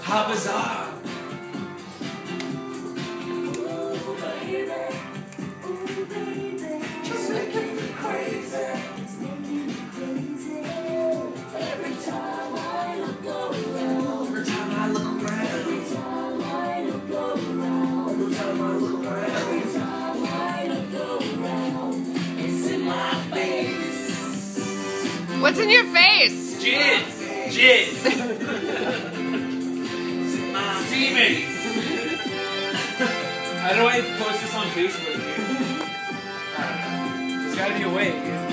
How bizarre. Just making me crazy. It's making me crazy. Every time I look around. Every time I look around. Every time I look around. Every time I look around. Every time I look around. It's in my face. What's in your face? Jizz. Jizz. Semen. How do I post this on Facebook? There's gotta be a way.